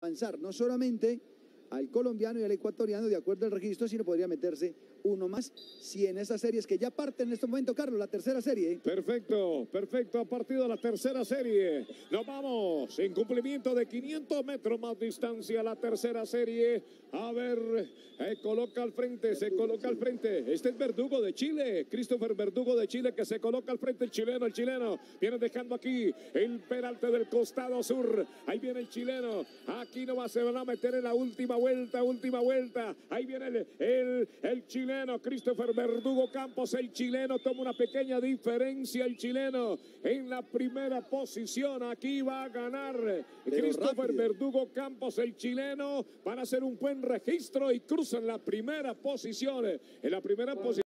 avanzar, no solamente al colombiano y al ecuatoriano de acuerdo al registro, sino podría meterse uno más si en esas series que ya parten en este momento, Carlos, la tercera serie. Perfecto, perfecto, ha partido la tercera serie. Nos vamos en cumplimiento de 500 metros más distancia la tercera serie. A ver, coloca al frente, se coloca al frente. Este es Verdugo de Chile, Christopher Verdugo de Chile, que se coloca al frente, el chileno. Viene dejando aquí el peralte del costado sur. Ahí viene el chileno. Aquí nomás se van a meter en la última vuelta. Ahí viene el chileno. Christopher Verdugo Campos, el chileno, toma una pequeña diferencia, el chileno en la primera posición. Aquí va a ganar Christopher Verdugo Campos, el chileno, van a hacer un buen registro y cruzan la primera posición. En la primera posición